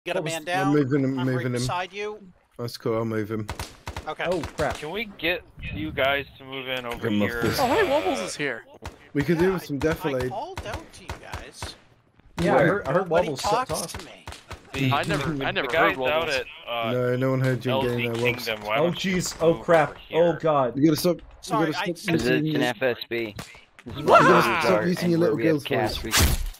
Get a man down. I'm moving him. I'm right Moving him. beside you. That's cool. I'll move him. Okay. Oh crap! Can we get you guys to move in over Get him off here? this. Oh, hey, Wobbles is here. We could do with I- some I defilade. called out to you guys. Yeah, I heard Nobody Wobbles talks talk. to me. I never The heard guys Wobbles. out at No, no one heard you LZ getting there. Wobbles. Kingdom. Why Oh don't you jeez! Oh move crap! over here? Oh god! You gotta stop. Sorry, you gotta I- stop Because using it's your, an FSB. This is you what gotta users stop are, using and your where little we have girls' voice. cast, we can